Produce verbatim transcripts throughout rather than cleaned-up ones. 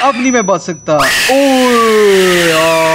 अब नहीं मैं बच सकता। ओह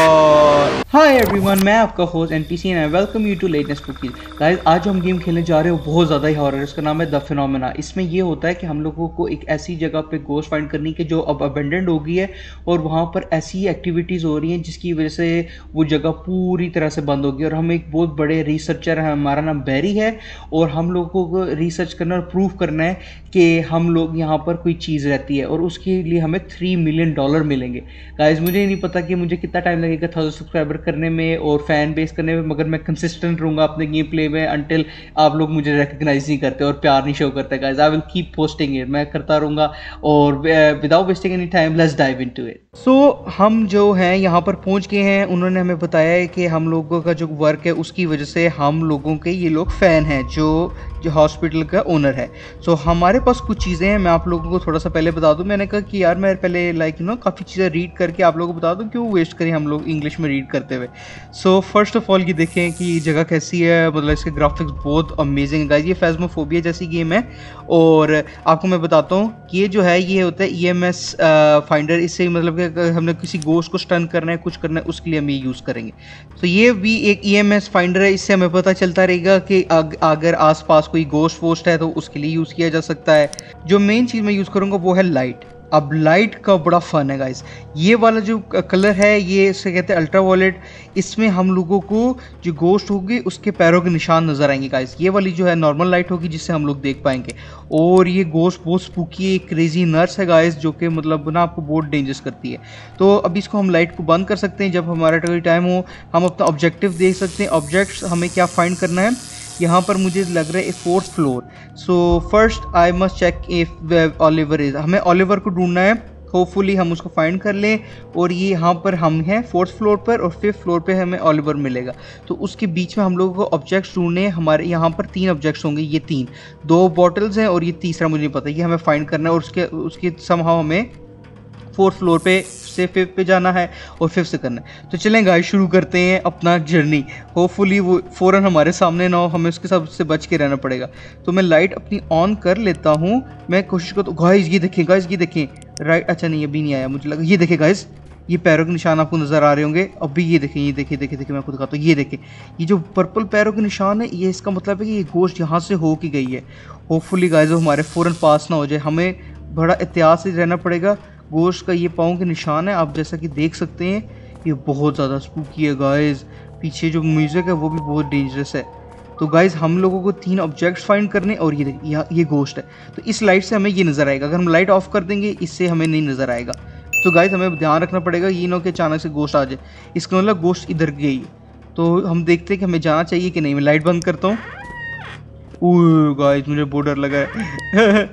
यार। हाय एवरीवन, मैं आपका host NPC and I welcome you to latest cookies. Guys, आज जो हम गेम खेलने जा रहे हो बहुत ज़्यादा ही हॉरर है। इसका नाम है द फिनोमेना। इसमें ये होता है कि हम लोगों को एक ऐसी जगह पे गोस्ट फाइंड करनी है जो अब अबेंडेंड हो गई है और वहाँ पर ऐसी एक्टिविटीज़ हो रही हैं जिसकी वजह से वो जगह पूरी तरह से बंद हो गई। और हम एक बहुत बड़े रिसर्चर हैं, हमारा नाम बैरी है, और हम लोगों को रिसर्च करना और प्रूव करना है कि हम लोग यहाँ पर कोई चीज़ रहती है और उसके लिए हमें थ्री मिलियन डॉलर मिलेंगे। गाइस, मुझे नहीं पता कि मुझे कितना टाइम लगेगा थाउजेंड सब्सक्राइबर करने में और फैन बेस करने में, मगर मैं कंसिस्टेंट रहूँगा अपने गेम प्ले में अंटिल आप लोग मुझे रिकग्नाइज नहीं करते और प्यार नहीं शो करते। Guys, I will keep posting it, मैं करता रहूँगा। और without wasting any time let's dive into it. So हम जो हैं यहाँ पर पहुँच गए हैं। उन्होंने हमें बताया है कि हम लोगों का जो वर्क है उसकी वजह से हम लोगों के ये लोग फ़ैन हैं जो जो हॉस्पिटल का ओनर है। सो so, हमारे पास कुछ चीज़ें हैं। मैं आप लोगों को थोड़ा सा पहले बता दूं। मैंने कहा कि यार मैं पहले लाइक यू नो काफ़ी चीज़ें रीड करके आप लोगों को बता दूं, क्यों वेस्ट करें हम लोग इंग्लिश में रीड करते हुए। सो फर्स्ट ऑफ ऑल ये देखें कि ये जगह कैसी है, मतलब इसके ग्राफिक्स बहुत अमेजिंग है गाइस। ये फैज़्मोफोबिया जैसी गेम है और आपको मैं बताता हूँ कि ये जो है ये होता है ई एम एस फाइंडर। इससे मतलब कि हमने किसी गोश्त को स्टन करना है, कुछ करना है, उसके लिए हम ये यूज़ करेंगे। तो so, ये भी एक ई एम एस फाइंडर है। इससे हमें पता चलता रहेगा कि अगर आस पास कोई गोश्त वोस्ट है तो उसके लिए यूज़ किया जा सकता है। जो मेन चीज़ मैं यूज़ करूँगा वो है लाइट। अब लाइट का बड़ा फन है गाइस। ये वाला जो कलर है ये इसे कहते हैं अल्ट्रा वॉयलेट। इसमें हम लोगों को जो गोश्त होगी उसके पैरों के निशान नज़र आएंगे गाइस। ये वाली जो है नॉर्मल लाइट होगी जिससे हम लोग देख पाएंगे। और ये गोश्त बहुत स्पूकी एक क्रेजी नर्स है गाइस, जो कि मतलब ना आपको बहुत डेंजरस करती है। तो अब इसको हम लाइट को बंद कर सकते हैं। जब हमारा कोई टाइम हो हम अपना ऑब्जेक्टिव देख सकते हैं। ऑब्जेक्ट्स हमें क्या फाइंड करना है, यहाँ पर मुझे लग रहा है fourth floor. So first I must check if Oliver is, हमें ओलिवर को ढूंढना है। होपफुली हम उसको फाइंड कर लें। और ये यहाँ पर हम हैं फोर्थ फ्लोर पर और फिफ्थ फ्लोर पे हमें ओलिवर मिलेगा। तो उसके बीच में हम लोगों को ऑब्जेक्ट्स ढूंढने हैं। हमारे यहाँ पर तीन ऑब्जेक्ट्स होंगे, ये तीन, दो बॉटल्स हैं और ये तीसरा मुझे नहीं पता, ये हमें फाइंड करना है। और उसके उसके समहाउ हमें फोर्थ फ्लोर पे से फिफ्थ पे जाना है और फिफ्थ से करना है। तो चलें गाइस, शुरू करते हैं अपना जर्नी। होपफुली वो फ़ौरन हमारे सामने ना हो, हमें उसके सबसे बच के रहना पड़ेगा। तो मैं लाइट अपनी ऑन कर लेता हूँ। मैं कोशिश करता हूँ। गाइस ये देखें, गाइस ये देखें, राइट, अच्छा नहीं अभी नहीं आया, मुझे लगा। ये देखें गाइस, ये पैरों के निशान आपको नज़र आ रहे होंगे। अभी ये देखें, ये देखें देखें देखें मैं आपको दिखाता हूँ। ये देखें, ये जो पर्पल पैरों के निशान है, ये इसका मतलब है कि ये गोश्त यहाँ से हो के गई है। होपफुली गाइस वो हमारे फ़ौरन पास ना हो जाए। हमें बड़ा एहतियात से रहना पड़ेगा। गोश्त का ये पाँव के निशान है, आप जैसा कि देख सकते हैं। ये बहुत ज़्यादा स्पूकी है गाइस। पीछे जो म्यूज़िक है वो भी बहुत डेंजरस है। तो गाइस हम लोगों को तीन ऑब्जेक्ट्स फाइंड करने और ये देखिए ये गोश्त है। तो इस लाइट से हमें ये नज़र आएगा। अगर हम लाइट ऑफ कर देंगे इससे हमें नहीं नज़र आएगा। तो गाइस हमें ध्यान रखना पड़ेगा ये ना कि अचानक से गोश्त आ जाए। इसका मतलब गोश्त इधर गई। तो हम देखते हैं कि हमें जाना चाहिए कि नहीं। मैं लाइट बंद करता हूँ। ओह गाइस मुझे बहुत डर लगा है।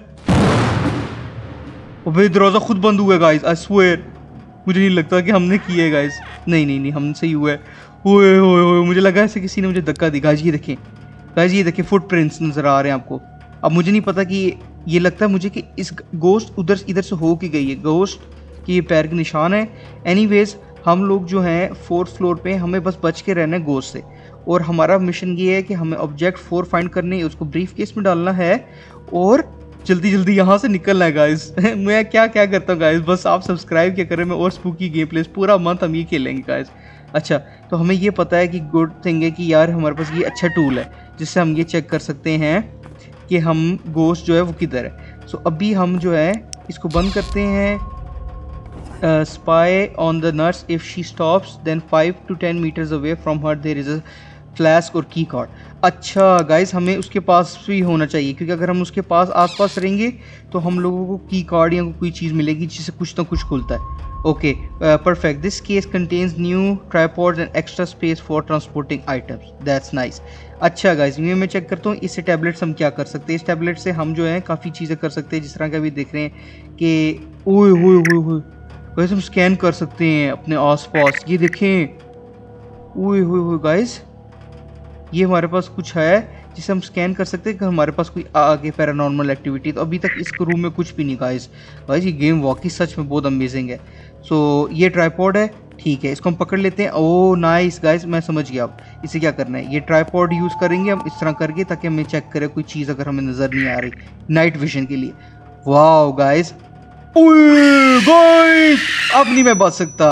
अबे दरवाज़ा खुद बंद हुआ है गाइस, आई स्वेयर। मुझे नहीं लगता कि हमने किया है गाइस। नहीं नहीं नहीं हमसे ही हुआ है। ओए ओए ओए मुझे लगा ऐसे किसी ने मुझे धक्का दी। गाइस ये देखें, गाइस ये देखें, फुटप्रिंट्स नज़र आ रहे हैं आपको। अब मुझे नहीं पता कि ये लगता है मुझे कि इस गोश्त उधर इधर से हो के गई है। गोश्त की ये पैर के निशान है। एनीवेज हम लोग जो हैं फोर्थ फ्लोर पे, हमें बस बच के रहना है गोश्त से। और हमारा मिशन ये है कि हमें ऑब्जेक्ट फोर फाइंड करने, उसको ब्रीफ केस में डालना है और जल्दी जल्दी यहाँ से निकलना है गाइस। मैं क्या क्या करता हूँ गाइस, बस आप सब्सक्राइब क्या करें। मैं और स्पूकी गेम प्लेस पूरा मंथ हम ये खेलेंगे गाइस। अच्छा, तो हमें ये पता है कि गुड थिंग है कि यार हमारे पास ये अच्छा टूल है जिससे हम ये चेक कर सकते हैं कि हम गोश्त जो है वो किधर है। सो अभी हम जो है इसको बंद करते हैं। Spy on the nurse, if she stops then five to ten meters away from her there is a flask और की कार्ड। अच्छा गाइस हमें उसके पास भी होना चाहिए, क्योंकि अगर हम उसके पास आसपास रहेंगे तो हम लोगों को की कार्ड या कोई चीज़ मिलेगी जिससे कुछ ना कुछ खुलता है। Okay perfect, this case contains new tripods and extra space for transporting items, that's nice. अच्छा गाइस ये मैं चेक करता हूँ इससे टैबलेट्स हम क्या कर सकते हैं। इस टैबलेट से हम जो है काफ़ी चीज़ें कर सकते हैं, जिस तरह का अभी देख रहे हैं कि ओए ओए ओए ओए गाइस हम स्कैन कर सकते हैं अपने आसपास। ये देखें, ओए ओए ओए गाइस ये हमारे पास कुछ है जिसे हम स्कैन कर सकते हैं कि हमारे पास कोई आगे पैरानॉर्मल एक्टिविटी। तो अभी तक इस रूम में कुछ भी नहीं गाइस। गाइस ये गेम वाकई सच में बहुत अमेजिंग है। सो so, ये ट्राइपॉड है, ठीक है, इसको हम पकड़ लेते हैं। ओह नाइस गाइस, मैं समझ गया अब इसे क्या करना है। ये ट्राइपॉड यूज़ करेंगे हम इस तरह करके, ताकि हमें चेक करें कोई चीज़ अगर हमें नज़र नहीं आ रही नाइट विजन के लिए। वाह गाइस ओए गाइस, अब नहीं मैं बच सकता।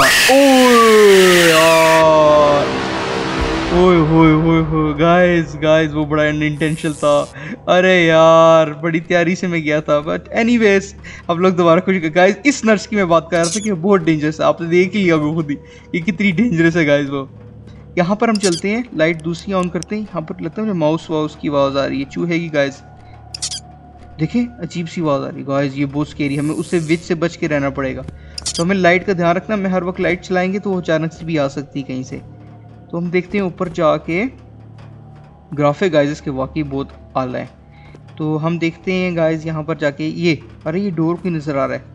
ओए यार, ओए होए होए होए गाइस गाइस, वो बड़ा इंटेंशनल था। अरे यार, बड़ी तैयारी से मैं गया था, बट एनीवेज हम लोग दोबारा कुछ। गाइस, इस नर्स की मैं बात कर रहा था कि बहुत डेंजरस है, आपने देख लिया वो खुद ही, ये कितनी डेंजरस है गाइस। वो यहाँ पर हम चलते हैं, लाइट दूसरी ऑन करते हैं। यहाँ पर लगता है मुझे माउस वाउस की आवाज़ आ रही है, चूहे की। गाइस देखें, अजीब सी आवाज़ आ रही है गाइस, ये बहुत स्केरी, हमें उससे विच से बच के रहना पड़ेगा। तो हमें लाइट का ध्यान रखना, मैं हर वक्त लाइट चलाएंगे तो वो अचानक से भी आ सकती है कहीं से। तो हम देखते हैं ऊपर जाके, ग्राफिक गाइस इसके वाकई बहुत आला है। तो हम देखते हैं गाइस यहाँ पर जाके, ये अरे ये डोर कोई नज़र आ रहा है।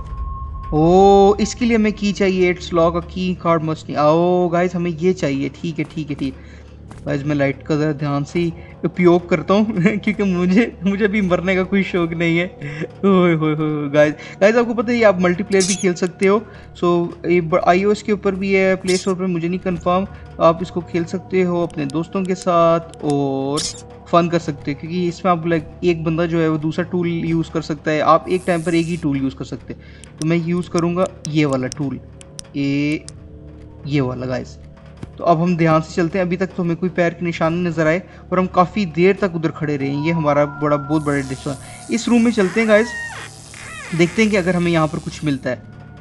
ओ, इसके लिए हमें की चाहिए, इट्स लॉक अ की कार्ड मस्ट नहीं। आओ गाइस, हमें ये चाहिए। ठीक है ठीक है ठीक गाइस, मैं लाइट का ज़रा ध्यान से उपयोग करता हूँ क्योंकि मुझे मुझे भी मरने का कोई शौक नहीं है। ओए होए होए गाइस गाइस, आपको पता है आप मल्टीप्लेयर भी खेल सकते हो। सो ये आईओएस के ऊपर भी है, प्ले स्टोर पर मुझे नहीं कंफर्म। आप इसको खेल सकते हो अपने दोस्तों के साथ और फन कर सकते हो, क्योंकि इसमें आप लाइक एक बंदा जो है वो दूसरा टूल यूज़ कर सकता है। आप एक टाइम पर एक ही टूल यूज़ कर सकते हैं। तो मैं यूज़ करूँगा ये वाला टूल, ये ये वाला गाइस। तो अब हम ध्यान से चलते हैं। अभी तक तो हमें कोई पैर के निशान नहीं नजर आए और हम काफ़ी देर तक उधर खड़े रहे। ये हमारा बड़ा बहुत बड़ा डिसीजन। इस रूम में चलते हैं गाइस, देखते हैं कि अगर हमें यहाँ पर कुछ मिलता है।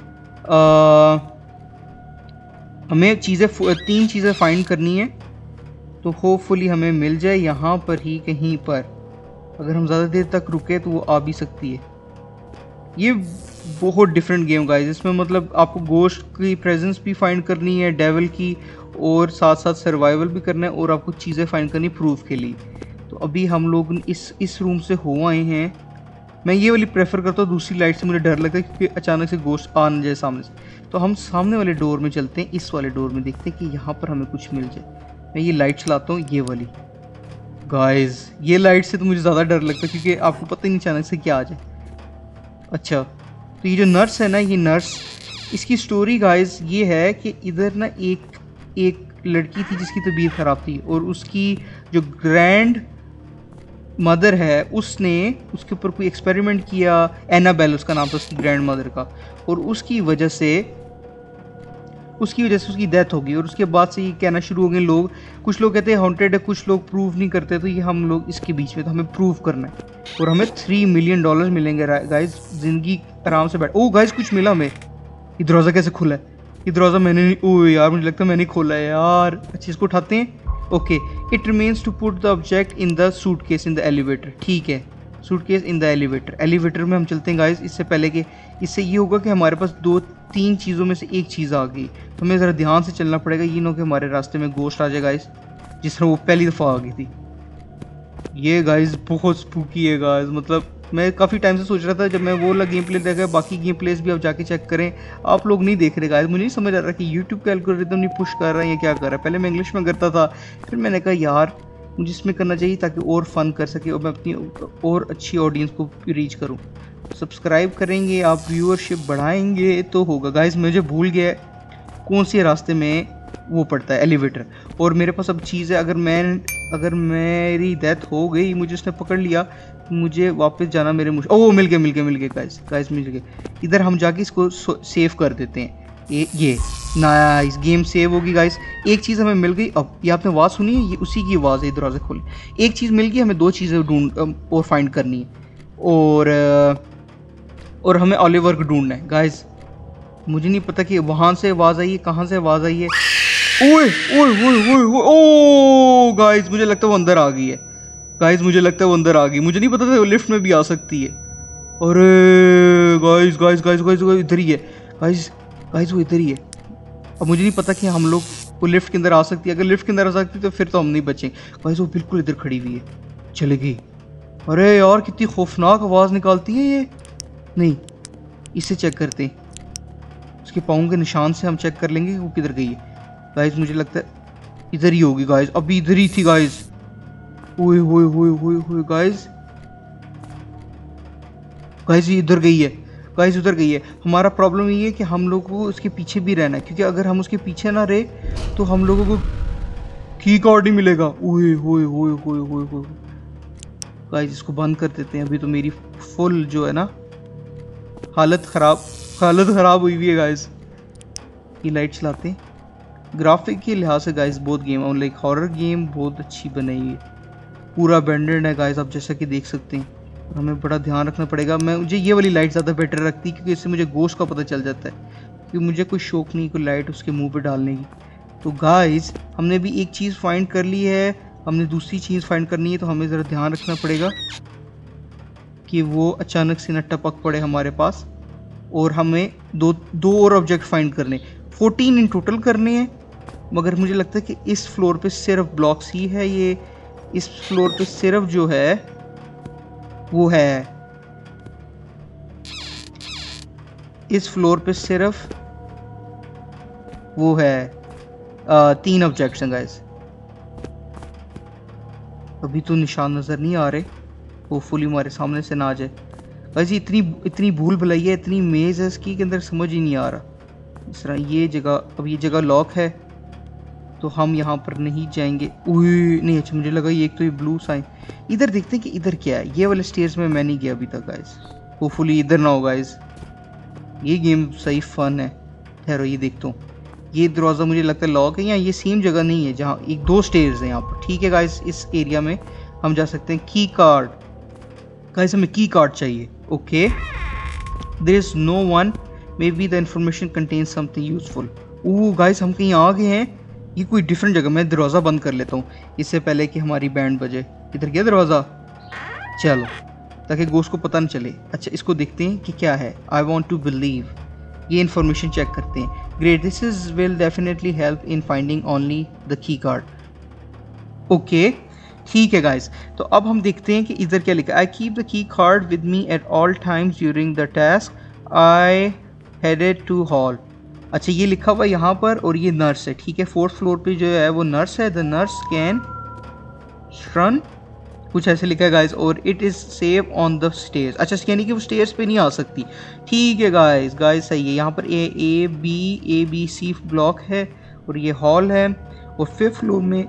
आ, हमें चीज़ें, तीन चीज़ें फाइंड करनी है, तो होपफुली हमें मिल जाए यहाँ पर ही कहीं पर। अगर हम ज़्यादा देर तक रुके तो वो आ भी सकती है। ये बहुत डिफरेंट गेम गाइस, इसमें मतलब आपको गोश्त की प्रेजेंस भी फाइंड करनी है, डेविल की, और साथ साथ सर्वाइवल भी करना है, और आपको चीज़ें फाइंड करनी प्रूफ के लिए। तो अभी हम लोग इस इस रूम से हो आए हैं। मैं ये वाली प्रेफर करता हूँ, दूसरी लाइट से मुझे डर लगता है क्योंकि अचानक से गोश्त आ न जाए सामने से। तो हम सामने वाले डोर में चलते हैं, इस वाले डोर में देखते हैं कि यहाँ पर हमें कुछ मिल जाए। मैं ये लाइट चलाता हूँ, ये वाली। गाइस ये लाइट से तो मुझे ज़्यादा डर लगता है क्योंकि आपको पता ही नहीं अचानक से क्या आ जाए। अच्छा, तो ये जो नर्स है ना, ये नर्स, इसकी स्टोरी गाइस ये है कि इधर ना एक एक लड़की थी जिसकी तबीयत ख़राब थी, और उसकी जो ग्रैंड मदर है उसने उसके ऊपर कोई एक्सपेरिमेंट किया। एनाबेल उसका नाम था उसकी ग्रैंड मदर का, और उसकी वजह से उसकी वजह से उसकी डेथ होगी। और उसके बाद से ये कहना शुरू हो गए लोग, कुछ लोग कहते हैं हॉन्टेड है, कुछ लोग प्रूव नहीं करते। तो ये हम लोग इसके बीच में, तो हमें प्रूव करना है और हमें थ्री मिलियन डॉलर मिलेंगे गाइस। जिंदगी आराम से बैठ। ओ गाइस, कुछ मिला हमें। ये दरवाज़ा कैसे खुला है? ये दरवाज़ा मैंने नहीं, ओ यार मुझे लगता है मैंने खोला है यार। अच्छा, इसको उठाते हैं। Okay, it remains to put the object in the suitcase in the elevator. ठीक है, suitcase in the elevator. Elevator में हम चलते हैं गाइस। इससे पहले कि इससे ये होगा कि हमारे पास दो तीन चीज़ों में से एक चीज़ आ गई, तो हमें ज़रा ध्यान से चलना पड़ेगा। ये ना कि हमारे रास्ते में गोश्त आ जाए गाइस, जिस तरह वो पहली दफ़ा आ गई थी। ये गाइस बहुत स्पूकी है गाइस, मतलब मैं काफ़ी टाइम से सोच रहा था, जब मैं वो वाला गेम प्ले देखा, बाकी गेम प्लेस भी आप जाके चेक करें। आप लोग नहीं देख रहे गाइस, मुझे नहीं समझ आ रहा कि यूट्यूब का एल्गोरिथम नहीं पुश कर रहा है या क्या कर रहा है। पहले मैं इंग्लिश में करता था, फिर मैंने कहा यार मुझे इसमें करना चाहिए ताकि और फन कर सके और मैं अपनी और अच्छी ऑडियंस को रीच करूँ। सब्सक्राइब करेंगे आप, व्यूअरशिप बढ़ाएंगे तो होगा गाइस। मुझे भूल गया कौन से रास्ते में वो पड़ता है एलिवेटर, और मेरे पास अब चीज़ है। अगर मैं अगर मेरी डेथ हो गई, मुझे उसने पकड़ लिया, मुझे वापस जाना मेरे मुश्किल। ओह मिल गया मिल गया मिल गया गाइस गाइस मिल गया। इधर हम जाके इसको सेव कर देते हैं। ये ये नाइस, गेम सेव होगी गाइस। एक चीज़ हमें मिल गई। अब ये आपने आवाज़ सुनी है, ये उसी की आवाज़ है, दरवाज़ा खोले। एक चीज़ मिल गई, हमें दो चीज़ें ढूंढ और फाइंड करनी है, और और हमें ओलिवर को ढूंढना है गाइस। मुझे नहीं पता कि वहाँ से आवाज़ आई है, कहाँ से आवाज़ आई है। ओए ओए ओए ओए ओए ओ गाइस, मुझे लगता है वो अंदर आ गई है गाइस, मुझे लगता है वो अंदर आ गई। मुझे नहीं पता था वो लिफ्ट में भी आ सकती है। अरे गाइस गाइस गाइस गाइस इधर ही है गाइस गाइस, वो इधर ही है। अब मुझे नहीं पता कि हम लोग वो लिफ्ट के अंदर आ सकती है। अगर लिफ्ट के अंदर आ सकती तो फिर तो हम नहीं बचेंगे गाइस। वो बिल्कुल इधर खड़ी हुई है, चले गई। अरे यार कितनी खौफनाक आवाज़ निकालती है ये। नहीं, इसे चेक करते हैं, उसके पाँव के निशान से हम चेक कर लेंगे कि वो किधर गई है। गाइस मुझे लगता है इधर ही होगी गाइस, अभी इधर ही थी गाइस। ओए ओए ओए ओए ओए गाइस गाइस ये इधर गई है गाइस, उधर गई है। हमारा प्रॉब्लम ये है कि हम लोगों को उसके पीछे भी रहना है, क्योंकि अगर हम उसके पीछे ना रहे तो हम लोगों को की कार्ड नहीं मिलेगा। ओए ओए ओए ओए ओए ओए गाइस, इसको बंद कर देते हैं। अभी तो मेरी फुल जो है ना हालत ख़राब हालत ख़राब हुई हुई है गाइस। ये लाइट चलाते हैं। ग्राफिक के लिहाज से गाइस बहुत गेम लाइक हॉरर गेम बहुत अच्छी बनाई है। पूरा बैंडेड है गाइस, आप जैसा कि देख सकते हैं। हमें बड़ा ध्यान रखना पड़ेगा। मैं मुझे ये वाली लाइट ज़्यादा बेटर लगती है क्योंकि इससे मुझे गोश्त का पता चल जाता है, क्योंकि मुझे कोई शौक नहीं कोई लाइट उसके मुंह पे डालने की। तो गाइस हमने भी एक चीज़ फाइंड कर ली है, हमने दूसरी चीज़ फाइंड करनी है। तो हमें ज़रा ध्यान रखना पड़ेगा कि वो अचानक से न टपक पड़े हमारे पास। और हमें दो दो और ऑब्जेक्ट फाइंड करने, फोर्टीन इन टोटल करने हैं। मगर मुझे लगता है कि इस फ्लोर पे सिर्फ ब्लॉक्स ही है। ये इस फ्लोर पे सिर्फ जो है वो है इस फ्लोर पे सिर्फ वो है आ, तीन ऑब्जेक्ट्स हैं गाइस। अभी तो निशान नज़र नहीं आ रहे, होपफुली हमारे सामने से ना आ जाए। गाइस इतनी इतनी भूल भुलैया है, इतनी मेज़ है इसकी के अंदर समझ ही नहीं आ रहा। इस तरह ये जगह, अब ये जगह लॉक है तो हम यहाँ पर नहीं जाएंगे। उई नहीं, अच्छा मुझे लगा ये एक तो ये ब्लू साइन। इधर देखते हैं कि इधर क्या है। ये वाले स्टेयर्स में मैं नहीं गया अभी तक गाइस, होपफुली इधर ना हो गाइस। ये गेम सही फन है। ठहरो ये देखता हूँ। ये दरवाज़ा मुझे लगता है लॉक है, या ये सेम जगह नहीं है जहाँ एक दो स्टेयर्स हैं यहाँ पर। ठीक है गाइस, इस एरिया में हम जा सकते हैं। की कार्ड गाइस, हमें की कार्ड चाहिए। Okay, there is no one, maybe the information contains something useful. Oh guys हम कहीं आ गए हैं। ये कोई डिफरेंट जगह। मैं दरवाज़ा बंद कर लेता हूँ इससे पहले कि हमारी बैंड बजे। इधर गया दरवाज़ा, चलो, ताकि गोश्त को पता न चले। अच्छा इसको देखते हैं कि क्या है। I want to believe. ये इन्फॉर्मेशन चेक करते हैं। Great, this is will definitely help in finding only the key card. Okay ठीक है गाइस, तो अब हम देखते हैं कि इधर क्या लिखा है। I keep the key card with me at all times during the task I headed to hall. अच्छा ये लिखा हुआ है यहाँ पर, और ये नर्स है। ठीक है, फोर्थ फ्लोर पे जो है वो नर्स है। द नर्स कैन रन, कुछ ऐसे लिखा है गाइस, और it is save on the stairs. अच्छा यानी कि वो स्टेयर्स पे नहीं आ सकती। ठीक है गाइस, गाइस सही है। यहाँ पर A A B A B C block है और ये हॉल है। और फिफ्थ फ्लोर में,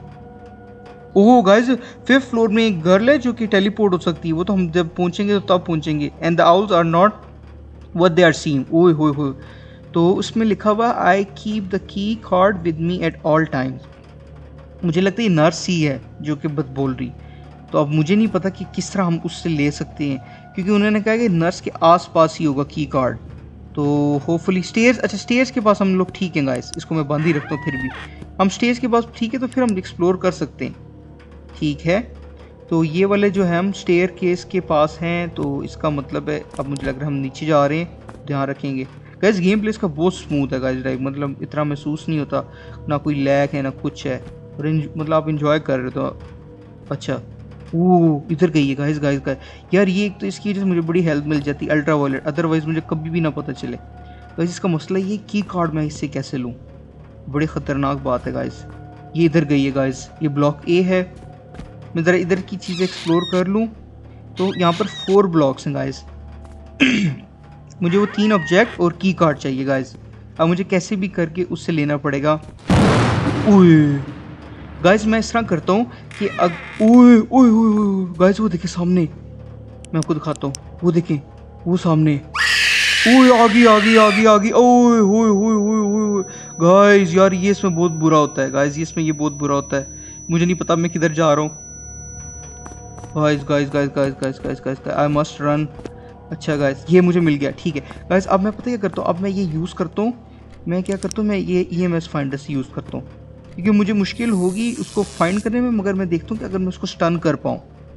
ओह गाइस फिफ्थ फ्लोर में एक गर्ल है जो कि टेलीपोर्ट हो सकती है। वो तो हम जब पहुंचेंगे तो तब पहुंचेंगे। And the owls are not what they are seeing. ओए होए होए, तो उसमें लिखा हुआ I keep the key card with me at all times. मुझे लगता है ये नर्स ही है जो कि बत बोल रही। तो अब मुझे नहीं पता कि किस तरह हम उससे ले सकते हैं, क्योंकि उन्होंने कहा कि नर्स के आसपास ही होगा की कार्ड। तो होपफुली स्टेयर्स, अच्छा स्टेयर्स के पास हम लोग ठीक हैं गाइस। इसको मैं बंद ही रखता हूँ। फिर भी हम स्टेयर्स के पास ठीक है, तो फिर हम एक्सप्लोर कर सकते हैं। ठीक है, तो ये वाले जो है हम स्टेयर केस के पास हैं, तो इसका मतलब है अब मुझे लग रहा है हम नीचे जा रहे हैं। ध्यान रखेंगे गाइस, गेम प्ले इसका बहुत स्मूथ है गाइस ड्राइव, मतलब इतना महसूस नहीं होता, ना कोई लैग है ना कुछ है, और मतलब आप इंजॉय कर रहे हो। तो अच्छा ओह इधर गई है गाइस गाइस गाइस यार, ये एक तो इसकी वजह से मुझे बड़ी हेल्प मिल जाती है, अल्ट्रा वायलेट, अदरवाइज मुझे कभी भी ना पता चले गाइस। इसका मसला ये की कार्ड मैं इससे कैसे लूँ, बड़ी ख़तरनाक बात है गाइस। ये इधर गई है गाइस, ये ब्लॉक ए है। मैं ज़रा इधर की चीज़ें एक्सप्लोर कर लूँ। तो यहाँ पर फोर ब्लॉक्स हैं गाइस। मुझे वो तीन ऑब्जेक्ट और की कार्ड चाहिए गाइस। अब मुझे कैसे भी करके उससे लेना पड़ेगा। ओए गाइस मैं इस तरह करता हूँ कि अग ओए ओए ओए गाइस वो देखें सामने, मैं आपको दिखाता हूँ, वो देखें वो सामने। ओए आगे आगे आगे आगे ओए ओए ओए ओए ओए गाइस यार ये इसमें बहुत बुरा होता है गाइस, ये इसमें ये बहुत बुरा होता है। मुझे नहीं पता मैं किधर जा रहा हूँ guys guys guys guys guys guys guys I must run. अच्छा गाइस ये मुझे मिल गया। ठीक है गाइस, अब मैं पता क्या करता हूँ, अब मैं ये यूज़ करता हूँ, मैं क्या करता हूँ, मैं ये ई एम एस फाइंडर से यूज़ करता हूँ, क्योंकि मुझे मुश्किल होगी उसको फाइंड करने में। मगर मैं देखता हूँ कि अगर मैं उसको स्टन कर पाऊँ,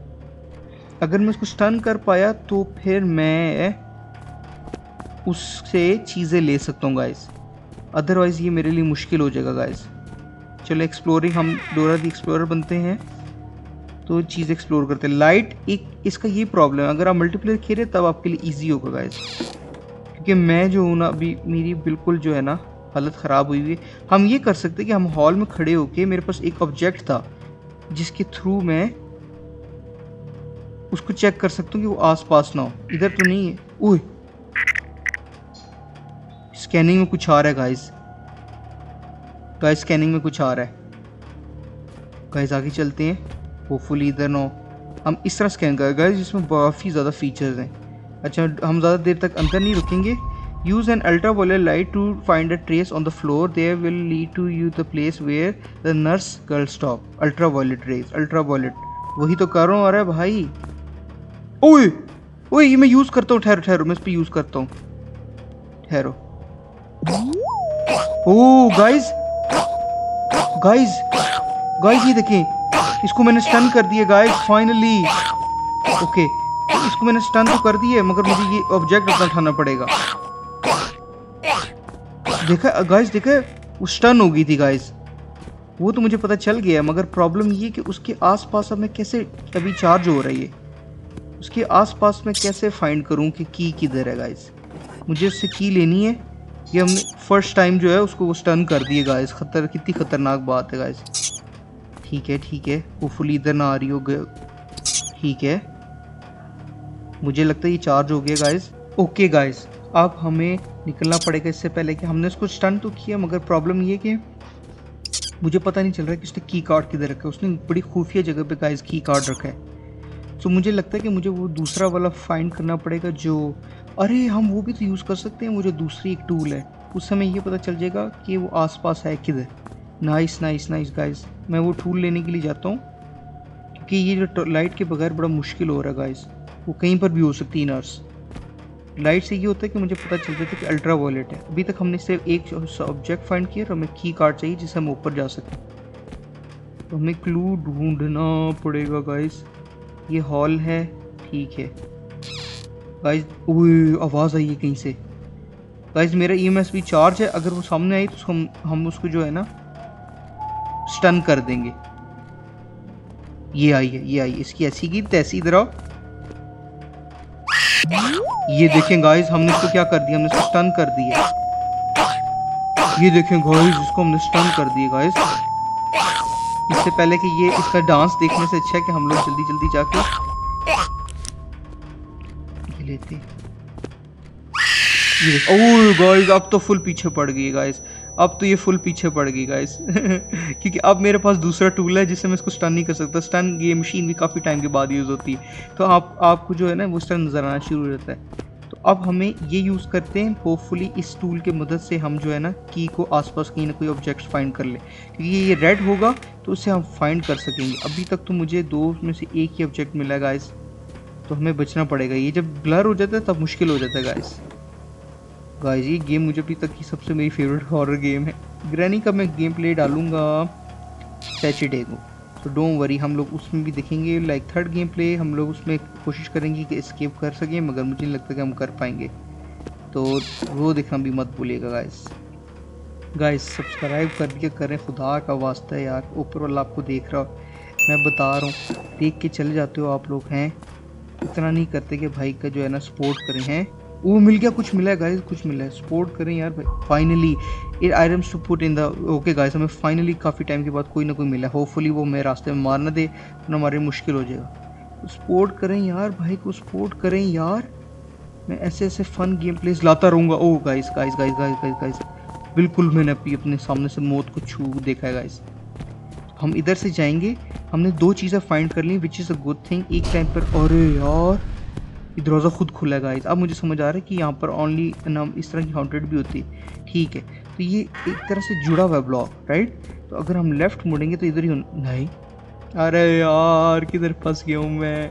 अगर मैं उसको स्टन कर पाया तो फिर मैं उससे चीज़ें ले सकता हूँ गाइस, अदरवाइज़ ये मेरे लिए मुश्किल हो जाएगा गाइस। चलो एक्सप्लोरिंग, हम डोरा दी एक्सप्लोरर बनते हैं तो चीज़ एक्सप्लोर करते हैं। लाइट एक इसका ये प्रॉब्लम है, अगर आप मल्टीप्लेयर खेलें तब आपके लिए ईजी होगा गाइस, क्योंकि मैं जो हूँ ना अभी मेरी बिल्कुल जो है ना हालत ख़राब हुई हुई है। हम ये कर सकते हैं कि हम हॉल में खड़े होके, मेरे पास एक ऑब्जेक्ट था जिसके थ्रू मैं उसको चेक कर सकता हूँ कि वो आस पास ना हो। इधर तो नहीं है। ओए स्कैनिंग में कुछ आ रहा है गाइस, गाइस स्कैनिंग में कुछ आ रहा है गाइस। आगे चलते हैं, होपफुली इधर ना हो। हम इस तरह स्कैन करें गाइस जिसमें काफ़ी ज़्यादा फीचर्स हैं। अच्छा, हम ज़्यादा देर तक अंदर नहीं रुकेंगे। Use an ultraviolet light to find a trace on the floor, there will lead to you the place where the nurse girl stop. Ultraviolet rays, ultraviolet, वही तो कर रहा हूँ। अरे भाई, ओए ओए, ये मैं यूज़ करता हूँ। ठहरो ठहरो, मैं इस पर यूज़ करता हूँ। ठहरो। ओह गाइस गाइस गाइस, ये देखें, इसको मैंने स्टन कर दिया गाइस फाइनली। ओके, तो इसको मैंने स्टन तो कर दिया, मगर मुझे ये ऑब्जेक्ट अपना उठाना पड़ेगा। देखा गाइस, देखा, वो स्टन हो गई थी गाइस। वो तो मुझे पता चल गया, मगर प्रॉब्लम ये कि उसके आसपास अब मैं कैसे, अभी चार्ज हो रही है, उसके आसपास मैं कैसे फाइंड करूं कि की किधर है गाइस। मुझे उससे की लेनी है। ये हमने फर्स्ट टाइम जो है उसको वो स्टन कर दिए गाइस। खतर कितनी खतरनाक बात है गाइस। ठीक है ठीक है, वो फुल इधर ना आ रही हो। ठीक है, मुझे लगता है ये चार्ज हो गया गाइस। ओके गाइस, अब हमें निकलना पड़ेगा। इससे पहले कि हमने उसको स्टन तो किया, मगर प्रॉब्लम ये कि मुझे पता नहीं चल रहा कि उसने की कार्ड किधर रखा है। उसने बड़ी खुफिया जगह पे गाइस की कार्ड रखा है। तो मुझे लगता है कि मुझे वो दूसरा वाला फाइंड करना पड़ेगा जो, अरे हम वो भी तो यूज़ कर सकते हैं। वो जो दूसरी एक टूल है, उस समय ये पता चल जाएगा कि वो आसपास है किधर। नाइस नाइस नाइस गाइस, मैं वो टूल लेने के लिए जाता हूँ, क्योंकि ये जो लाइट के बगैर बड़ा मुश्किल हो रहा है गाइस। वो कहीं पर भी हो सकती है नर्स। लाइट से ये होता है कि मुझे पता चल जाता है कि अल्ट्रा वायलेट है। अभी तक हमने सिर्फ एक ऑब्जेक्ट फाइंड किया और हमें की कार्ड चाहिए जिससे हम ऊपर जा सकें। तो हमें क्लू ढूंढना पड़ेगा गाइस। ये हॉल है, ठीक है गाइस। ओए, आवाज़ आई है कहीं से गाइस। मेरा ई एम एस भी चार्ज है, अगर वो सामने आई तो हम हम उसको जो है ना स्टन कर देंगे। ये आई है, ये आई, इसकी ऐसी की तैसी। इधर आओ। ये देखें गाइस, हमने इसको क्या कर दिया, हमने इसको स्टन कर दिया। ये देखें गाइस, इसको हमने स्टन कर दिया गाइस। इससे पहले कि ये इसका डांस देखने से अच्छा है कि हम लोग जल्दी जल्दी जाके ये लेते। ये ओह गाइस, अब तो फुल पीछे पड़ गई गाइस। अब तो ये फुल पीछे पड़ गई गाइस क्योंकि अब मेरे पास दूसरा टूल है जिससे मैं इसको स्टन नहीं कर सकता। स्टन ये मशीन भी काफ़ी टाइम के बाद यूज़ होती है, तो आप आपको जो है ना वो स्टन नज़र आना शुरू हो जाता है। तो अब हमें ये यूज़ करते हैं। होपफुली इस टूल के मदद से हम जो है ना की को आसपास कहीं ना कोई ऑब्जेक्ट फाइंड कर ले, क्योंकि ये रेड होगा तो उससे हम फाइंड कर सकेंगे। अभी तक तो मुझे दो में से एक ही ऑब्जेक्ट मिला है गाइस, तो हमें बचना पड़ेगा। ये जब ब्लर हो जाता है तब मुश्किल हो जाता है गाइस। गाइस, ये गेम मुझे अभी तक की सबसे मेरी फेवरेट हॉरर गेम है। ग्रैनी का मैं गेम प्ले डालूंगा सैटरडे को, तो डोंट वरी, हम लोग उसमें भी देखेंगे। लाइक थर्ड गेम प्ले हम लोग उसमें कोशिश करेंगे कि एस्केप कर सकें, मगर मुझे नहीं लगता कि हम कर पाएंगे, तो वो देखना भी मत भूलिएगा गाइस। गाइस सब्सक्राइब कर दिया करें, खुदा का वास्ता है यार, ऊपर वाला आपको देख रहा हो, मैं बता रहा हूँ, देख के चले जाते हो आप लोग हैं। इतना नहीं करते कि भाई का जो है ना सपोर्ट करें। हैं वो मिल गया, कुछ मिला है गाइस, कुछ मिला है। सपोर्ट करें यार भाई। Finally it items to put in the okay guys, हमें फाइनली काफ़ी टाइम के बाद कोई ना कोई मिला। होपफुली वो मेरे रास्ते में मार ना दे, तो हमारे मुश्किल हो जाएगा। तो सपोर्ट करें यार, भाई को सपोर्ट करें यार। मैं ऐसे ऐसे फन गेम प्लेस लाता रहूँगा। Oh guys guys guys guys guys guys, बिल्कुल मैंने अभी अपने सामने से मौत को छू देखा है गाइस। हम इधर से जाएंगे। हमने दो चीज़ें फाइंड कर ली, which is a good thing. एक टाइम पर, अरे यार ये दरवाज़ा खुद खुला है गाइस। अब मुझे समझ आ रहा है कि यहाँ पर ओनली नाम इस तरह की हॉन्टेड भी होती है। ठीक है, तो ये एक तरह से जुड़ा हुआ है ब्लॉक, राइट। तो अगर हम लेफ्ट मुड़ेंगे तो इधर ही नहीं। अरे यार किधर फंस गया हूँ मैं।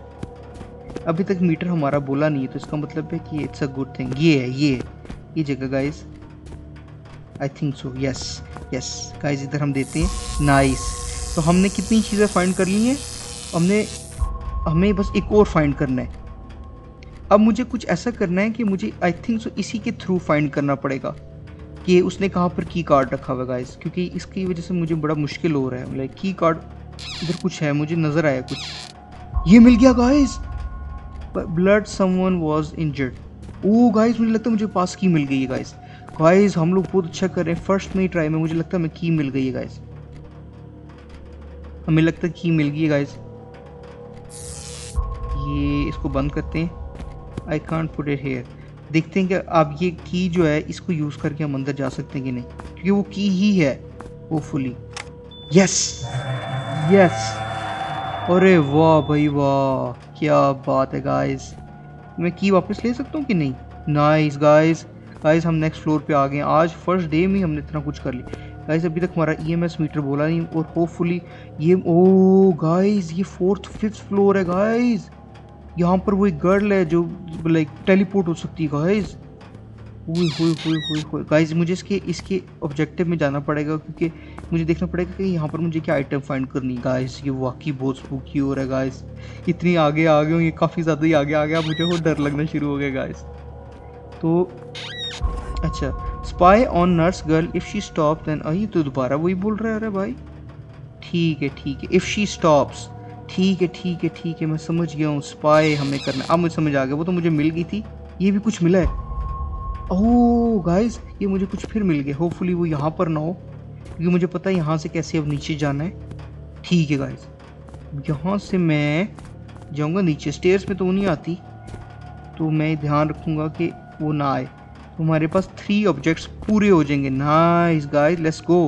अभी तक मीटर हमारा बोला नहीं है, तो इसका मतलब है कि इट्स अ गुड थिंग। ये है, ये ये जगह guys, I think so. Yes yes guys, इधर हम देते हैं। नाइस, तो हमने कितनी चीज़ें फाइंड कर ली हैं। हमने हमें बस एक और फाइंड करना है। अब मुझे कुछ ऐसा करना है कि मुझे आई थिंक सो इसी के थ्रू फाइंड करना पड़ेगा कि उसने कहाँ पर की कार्ड रखा हुआ गाइस, क्योंकि इसकी वजह से मुझे बड़ा मुश्किल हो रहा है। लाइक की कार्ड इधर कुछ है, मुझे नज़र आया कुछ। ये मिल गया guys, blood someone was injured. Oh guys, मुझे लगता है मुझे पास की मिल गई है गाइस। गाइस हम लोग बहुत अच्छा कर रहे हैं। फर्स्ट में ही ट्राई में मुझे लगता है हमें की मिल गई है गाइस। हमें लगता है की मिल गई है गाइस। ये इसको बंद करते हैं। I can't put it here. देखते हैं कि अब ये की जो है इसको यूज़ करके हम अंदर जा सकते हैं कि नहीं, क्योंकि वो की ही है होपफुली। यस यस, अरे वाह भाई वाह, क्या बात है गाइस। मैं की वापस ले सकता हूँ कि नहीं? नाइस गाइस, गाइस हम नेक्स्ट फ्लोर पे आ गए हैं। आज फर्स्ट डे में हमने इतना कुछ कर लिया गाइस। अभी तक हमारा ईएमएस मीटर बोला नहीं, और होपफुली ये, ओ गाइस ये फोर्थ फिफ्थ फ्लोर है गाइस। यहाँ पर वो एक गर्ल है जो लाइक टेलीपोर्ट हो सकती है गाइस। हुई हुई हुई हुई हुई गाइस, मुझे इसके इसके ऑब्जेक्टिव में जाना पड़ेगा, क्योंकि मुझे देखना पड़ेगा कि यहाँ पर मुझे क्या आइटम फाइंड करनी है गाइस। ये वाकई बहुत स्पूकी हो रहा है गाइस। इतनी आगे आ गए हूँ, ये काफ़ी ज़्यादा ही आगे आ गया, मुझे बहुत डर लगना शुरू हो गया गाइस। तो अच्छा, spy on nurse girl if she stop then, अरे तो दोबारा वही बोल रहा है। अरे भाई ठीक है ठीक है, इफ़ शी स्टॉप्स, ठीक है ठीक है ठीक है, मैं समझ गया हूँ। स्पाई हमें करना, अब मुझे समझ आ गया। वो तो मुझे मिल गई थी, ये भी कुछ मिला है। ओह गाइस, ये मुझे कुछ फिर मिल गया। होपफुली वो यहाँ पर ना हो, क्योंकि मुझे पता है यहाँ से कैसे अब नीचे जाना है। ठीक है गाइस, यहाँ से मैं जाऊँगा नीचे। स्टेयर्स में तो वो नहीं आती, तो मैं ध्यान रखूँगा कि वो ना आए। तो हमारे पास थ्री ऑब्जेक्ट्स पूरे हो जाएंगे। Nice guys, let's go.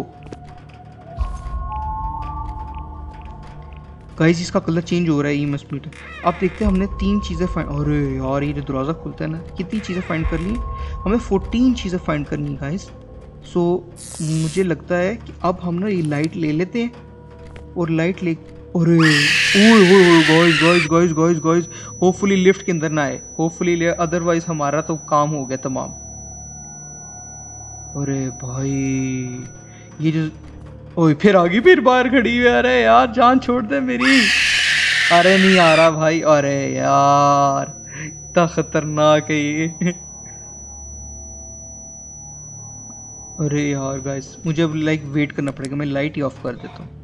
Guys इसका कलर चेंज हो रहा है ईएमएस मीटर। आप देखते हैं हमने तीन चीज़ें फाइंड, अरे यार ये जो दरवाज़ा खुलता है ना, कितनी चीज़ें फाइंड कर ली। हमें फोर्टीन चीज़ें फाइंड करनी है गाइस। सो मुझे लगता है कि अब हम ना ये लाइट ले लेते हैं, और लाइट ले, अरे ओए ओए guys guys guys guys guys, hopefully lift के अंदर ना आए, होपफुली, अदरवाइज हमारा तो काम हो गया तमाम। अरे भाई ये जो, ओए फिर आ गई, फिर बाहर खड़ी हुई। अरे यार जान छोड़ दे मेरी। अरे नहीं आ रहा भाई, अरे यार इतना खतरनाक है ये। अरे यार गाइस, मुझे अब लाइक वेट करना पड़ेगा। मैं लाइट ही ऑफ कर देता हूँ।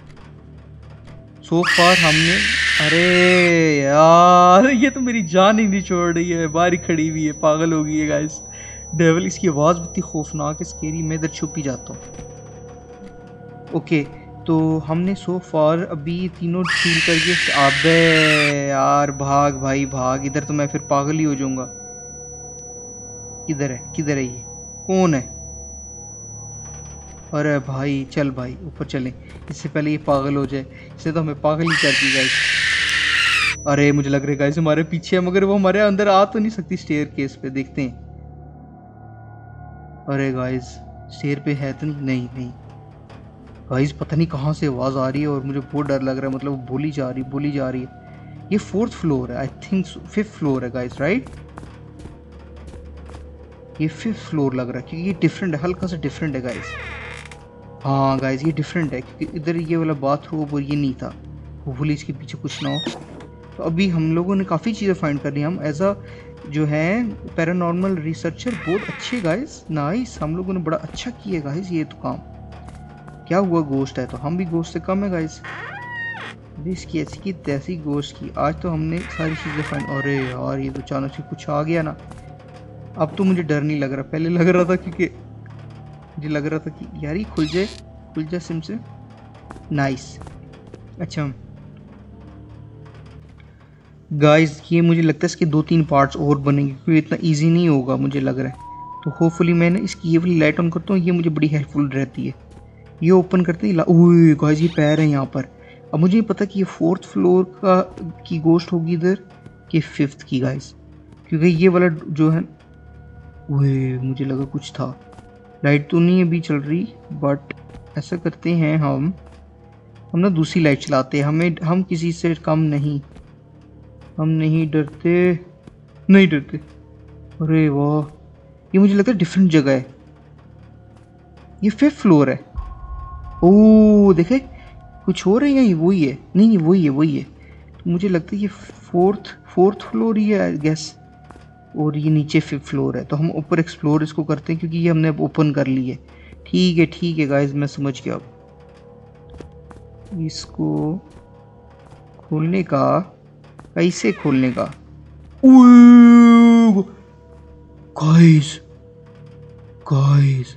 सो फार हमने, अरे यार ये तो मेरी जान ही नहीं छोड़ रही है, बाहर ही खड़ी हुई है, पागल हो गई है गाइस। डेविल, इसकी आवाज़ इतनी खौफनाक है, स्केरी। मैं इधर छुप ही जाता हूँ। ओके okay, तो हमने सो फार अभी तीनों डील करके, अबे यार भाग भाई भाग, इधर तो मैं फिर पागल ही हो जाऊंगा। किधर है किधर है ये, कौन है? अरे भाई चल भाई ऊपर चलें, इससे पहले ये पागल हो जाए। इससे तो हमें पागल ही कर दी गाइस। अरे मुझे लग रहा है गाइस हमारे पीछे है, मगर वो हमारे अंदर आ तो नहीं सकती स्टेयर केस पे, देखते हैं। अरे गाइस स्टेयर पे है तो नहीं? नहीं नहीं गाइस, पता नहीं कहाँ से आवाज़ आ रही है, और मुझे बहुत डर लग रहा है। मतलब बोली जा रही बोली जा रही है। ये फोर्थ फ्लोर है, आई थिंक फिफ्थ फ्लोर है गाइस, राइट? ये फिफ्थ फ्लोर लग रहा है, क्योंकि ये डिफरेंट है, हल्का सा डिफरेंट है गाइस। हाँ गाइस ये डिफरेंट है, क्योंकि इधर ये वाला बाथरूम और ये नहीं था। होपफुली इसके पीछे कुछ ना हो। तो अभी हम लोगों ने काफ़ी चीज़ें फाइंड कर ली। हम एज अ जो है पैरानॉर्मल रिसर्चर बहुत अच्छे गाइस, नाइस, हम लोगों ने बड़ा अच्छा किया गाइस ये तो काम। क्या हुआ, गोश्त है तो हम भी गोश्त से कम है गाइस। इसकी ऐसी की तैसी गोश्त की, आज तो हमने सारी चीज़ें फाइंड। अरे यार ये तो अचानक से कुछ आ गया ना। अब तो मुझे डर नहीं लग रहा, पहले लग रहा था, क्योंकि मुझे लग रहा था कि यार ये खुल जाए खुल जाए सिम से। नाइस। अच्छा गाइस ये मुझे लगता है इसके दो तीन पार्ट्स और बनेंगे, क्योंकि इतना इजी नहीं होगा मुझे लग रहा है। तो होपफुली मैंने इसकी ये वाली लाइट ऑन करता हूँ, ये मुझे बड़ी हेल्पफुल रहती है। ये ओपन करते ही, ओए गाइस ये पैर है यहाँ पर। अब मुझे नहीं पता कि ये फोर्थ फ्लोर का की गोश्त होगी इधर कि फिफ्थ की गाइस, क्योंकि ये वाला जो है, ओए मुझे लगा कुछ था। लाइट तो नहीं अभी चल रही, बट ऐसा करते हैं हम हम ना दूसरी लाइट चलाते हैं। हमें हम किसी से कम नहीं, हम नहीं डरते नहीं डरते। अरे वाह, ये मुझे लगता है डिफरेंट जगह है। ये फिफ्थ फ्लोर है। ओ देखे कुछ हो रही है, ये वही है, नहीं नहीं वही है वही है। तो मुझे लगता है ये फोर्थ फोर्थ फ्लोर ही है आई गेस, और ये नीचे फिफ्थ फ्लोर है। तो हम ऊपर एक्सप्लोर इसको करते हैं, क्योंकि ये हमने अब ओपन कर ली है। ठीक है ठीक है गाइस, मैं समझ गया। अब इसको खोलने का, कैसे खोलने का? गाइस गाइस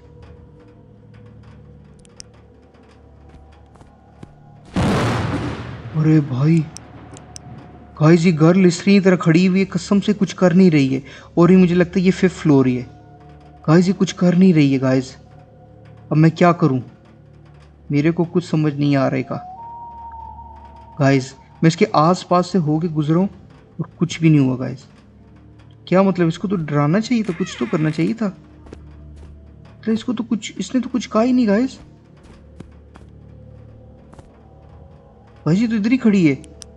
अरे भाई गाइस ये गर्ल इस तरह खड़ी हुई है, कसम से कुछ कर नहीं रही है। और ये मुझे लगता है ये फिफ्थ फ्लोर ही है गाइस, ये कुछ कर नहीं रही है गाइस। अब मैं क्या करूं, मेरे को कुछ समझ नहीं आ रहेगा गाइस। मैं इसके आस पास से होके गुजरा हूं और कुछ भी नहीं हुआ गाइस। क्या मतलब, इसको तो डराना चाहिए था, कुछ तो करना चाहिए था। तो इसको तो कुछ, इसने तो कुछ कहा ही नहीं गाइस। भाई जी तो इधर ही खड़ी है।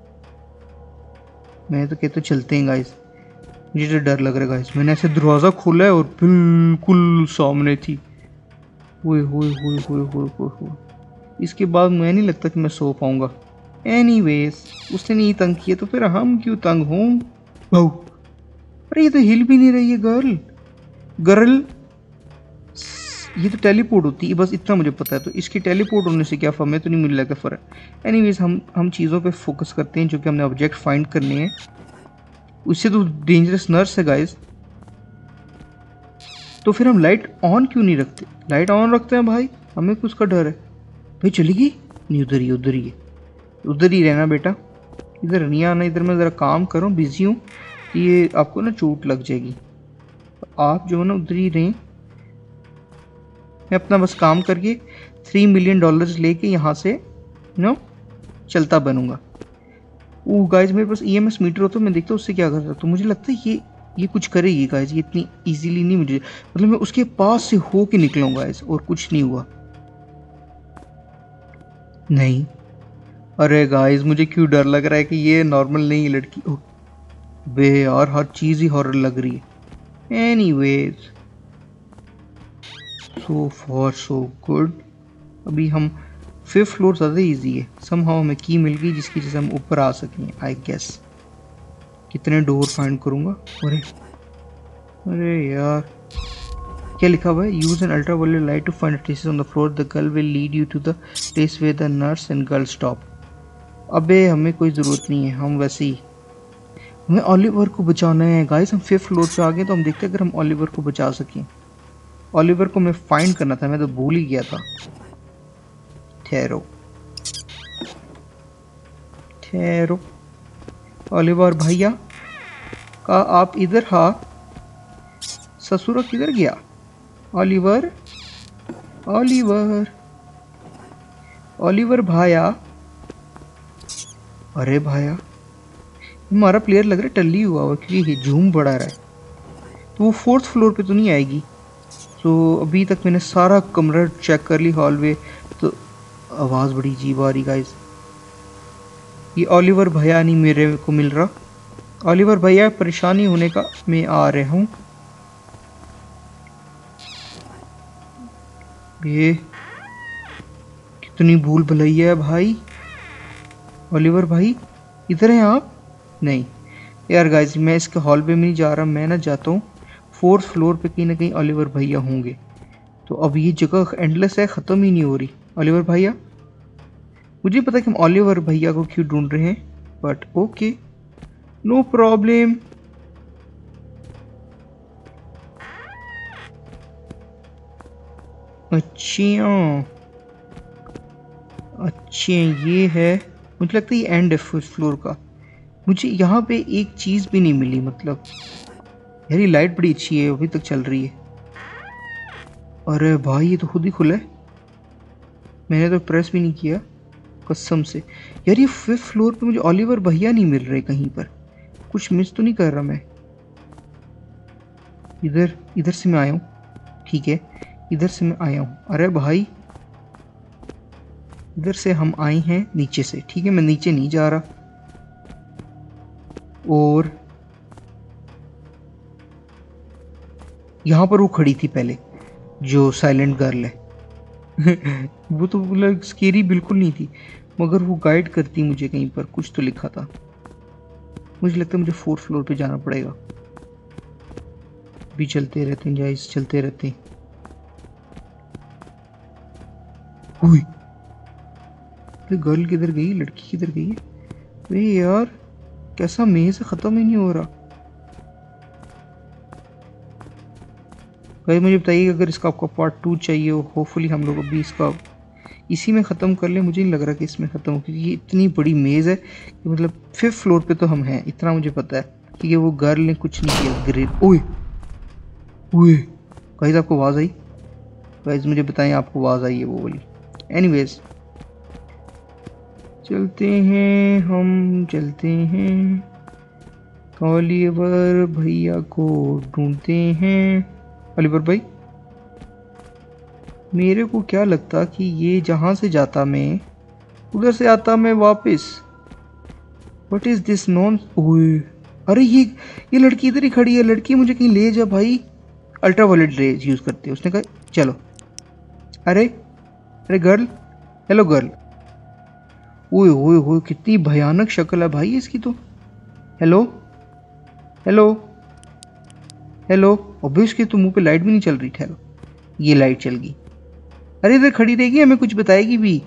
मैं तो कहता चलते हैं गाइस, मुझे तो डर लग रहा है गाइस। मैंने ऐसे दरवाज़ा खोला है और बिल्कुल सामने थी। ओए होए होए होए होए होए होए। इसके बाद मैं नहीं लगता कि मैं सो पाऊंगा। एनीवेज, उसने नहीं तंग किया तो फिर हम क्यों तंग हों। बहू, अरे ये तो हिल भी नहीं रही है गर्ल। गर्ल, ये तो टेलीपोर्ट होती है, बस इतना मुझे पता है। तो इसके टेलीपोर्ट होने से क्या फर्क, तो नहीं मिल रहा फ़र्क। एनीवेज, हम हम चीज़ों पे फोकस करते हैं जो कि हमने ऑब्जेक्ट फाइंड करने हैं। उससे तो डेंजरस नर्स है गाइस। तो फिर हम लाइट ऑन क्यों नहीं रखते? लाइट ऑन रखते हैं भाई, हमें कुछ का डर है। भाई चली गई नहीं, उधर ही उधर ही है, उधर ही रहना बेटा, इधर नहीं आना। इधर मैं ज़रा काम करूँ, बिजी हूँ, ये आपको ना चोट लग जाएगी। आप जो है ना उधर ही रहें, मैं अपना बस काम करके थ्री मिलियन डॉलर्स लेके यहाँ से नो चलता बनूंगा। ओह गाइस, मेरे पास ईएमएस मीटर हो तो मैं देखता हूँ उससे क्या करता। तो मुझे लगता है ये ये कुछ करेगी गाइस, ये इतनी इजीली नहीं। मुझे मतलब मैं उसके पास से हो के निकलूंगा गाइस, और कुछ नहीं हुआ। नहीं, अरे गाइस मुझे क्यों डर लग रहा है कि ये नॉर्मल नहीं है लड़की। ओह बे यार, हर चीज़ ही हॉरर लग रही है। Anyways, so far so good. अभी हम फिफ्थ फ्लोर ज़्यादा इजी है। समहाउ हमें की मिल गई जिसकी वजह से हम ऊपर आ सकें आई गेस। कितने डोर फाइंड करूँगा। अरे अरे यार, क्या लिखा हुआ है? Use an ultraviolet light to find traces on the floor, the girl will lead you to the place where the nurse and girl stop. अबे हमें कोई ज़रूरत नहीं है, हम वैसे ही, हमें ओलिवर को बचाना है गाइस। हम फिफ्थ फ्लोर पे आ गए तो हम देखते हैं अगर हम ओलिवर को बचा सकें। ओलिवर को मैं फाइंड करना था, मैं तो भूल ही गया था। ठहरो ठहरो, ओलिवर भैया का आप इधर? हाँ, ससुरा किधर गया? ओलिवर, ओलिवर, ओलिवर भाया। अरे भाया, हमारा प्लेयर लग रहा है टल्ली हुआ हुआ क्योंकि झूम बढ़ा रहा है। तो वो फोर्थ फ्लोर पे तो नहीं आएगी। तो अभी तक मैंने सारा कमरा चेक कर ली, हॉलवे। तो आवाज़ बड़ी अजीब आ रही गाइस। ये ओलिवर भैया नहीं मेरे को मिल रहा। ओलिवर भैया, परेशानी होने का मैं आ रहा हूँ। ये कितनी भूल भुलैया है भाई। ओलिवर भाई, इधर हैं आप? नहीं यार गाइस, मैं इसके हॉलवे में नहीं जा रहा। मैं ना जाता हूँ फोर्थ फ्लोर पे, कहीं ना कहीं ओलिवर भैया होंगे। तो अब ये जगह एंडलेस है, ख़त्म ही नहीं हो रही। ओलिवर भैया, मुझे पता है कि हम ओलिवर भैया को क्यों ढूंढ रहे हैं, बट ओके, नो प्रॉब्लम। अच्छा अच्छा, ये है, मुझे लगता है ये एंड है फर्स्ट फ्लोर का। मुझे यहाँ पे एक चीज़ भी नहीं मिली। मतलब यार ये लाइट बड़ी अच्छी है, अभी तक चल रही है। अरे भाई ये तो खुद ही खुला है, मैंने तो प्रेस भी नहीं किया कसम से। यार ये फिफ्थ फ्लोर पे मुझे ओलिवर भैया नहीं मिल रहे कहीं पर। कुछ मिस तो नहीं कर रहा मैं? इधर इधर से मैं आया हूँ, ठीक है, इधर से मैं आया हूँ। अरे भाई, इधर से हम आए हैं नीचे से, ठीक है, मैं नीचे नहीं जा रहा। और यहाँ पर वो खड़ी थी पहले, जो साइलेंट गर्ल है वो तो मतलब स्केरी बिल्कुल नहीं थी, मगर वो गाइड करती मुझे कहीं पर। कुछ तो लिखा था। मुझे लगता है मुझे फोर्थ फ्लोर पे जाना पड़ेगा। भी चलते रहते हैं गाइस, चलते रहते हैं। हुई, गर्ल किधर गई, लड़की किधर गई है? वे यार, कैसा मेज से ख़त्म ही नहीं हो रहा। भाई मुझे बताइए अगर इसका आपको पार्ट टू चाहिए हो। होपफुली हम लोग अभी इसका इसी में ख़त्म कर ले। मुझे नहीं लग रहा कि इसमें ख़त्म हो, क्योंकि ये इतनी बड़ी मेज़ है कि मतलब फिफ्थ फ्लोर पे तो हम हैं, इतना मुझे पता है। क्योंकि वो गर्ल ने कुछ नहीं किया। ग्रेट, ओए ओए गाइस, आपको आवाज़ आई? गाइस मुझे बताएं आपको आवाज़ आई है वो वाली? एनीवेज, चलते हैं हम, चलते हैं। ओलिवर भैया को ढूंढते हैं। ओलिवर भाई, मेरे को क्या लगता कि ये जहाँ से जाता मैं उधर से आता मैं वापस। What is this non. अरे ये ये लड़की इधर ही खड़ी है। लड़की मुझे कहीं ले जा भाई। अल्ट्रा वायलेट रेज यूज करते हैं। उसने कहा चलो। अरे अरे गर्ल, हेलो गर्ल। ओए ओए ओए कितनी भयानक शक्ल है भाई इसकी तो। Hello hello hello. अबे इसके तो मुंह पे लाइट भी नहीं चल रही। ठहरो, ये लाइट चल गई। अरे इधर खड़ी रहेगी, हमें कुछ बताएगी भी।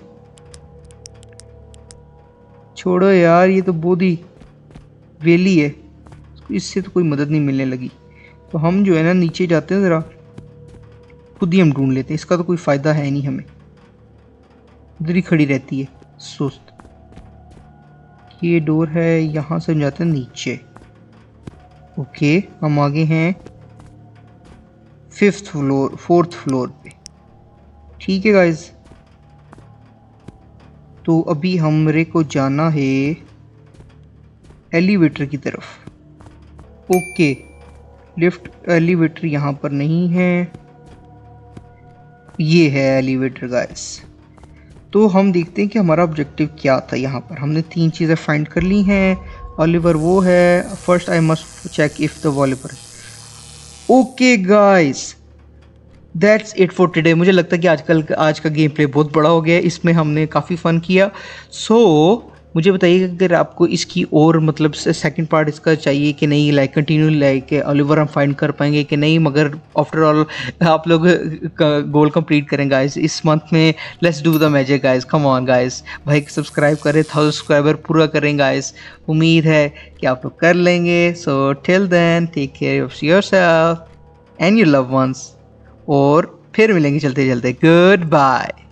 छोड़ो यार, ये तो बोधी वेली है, इससे तो कोई मदद नहीं मिलने लगी। तो हम जो है ना नीचे जाते हैं, ज़रा खुद ही हम ढूंढ लेते हैं। इसका तो कोई फ़ायदा है नहीं हमें। इधर ही खड़ी रहती है सुस्त। ये डोर है, यहाँ से हम जाते हैं नीचे। ओके, हम आगे हैं फिफ्थ फ्लोर फोर्थ फ्लोर पे। ठीक है गाइज, तो अभी हमरे को जाना है एलिवेटर की तरफ। ओके, लिफ्ट एलिवेटर यहाँ पर नहीं है, ये है एलिवेटर गाइस। तो हम देखते हैं कि हमारा ऑब्जेक्टिव क्या था। यहाँ पर हमने तीन चीज़ें फाइंड कर ली हैं। ओलिवर वो है। First I must check if the Oliver. Okay guys, that's it for today. मुझे लगता है कि आजकल आज का गेम प्ले बहुत बड़ा हो गया है। इसमें हमने काफ़ी फ़न किया। सो so, मुझे बताइएगा अगर आपको इसकी और मतलब सेकंड पार्ट इसका चाहिए कि नहीं, लाइक कंटिन्यू लाइक ओलिवर हम फाइंड कर पाएंगे कि नहीं। मगर आफ्टर ऑल आप लोग गोल कंप्लीट करें गाइस इस मंथ में। Let's do the magic guys, come on guys. भाई सब्सक्राइब करें, थाउजेंड सब्सक्राइबर पूरा करें गाइस। उम्मीद है कि आप लोग कर लेंगे। So till then take care of yourself and your love ones, और फिर मिलेंगे चलते चलते। Good bye.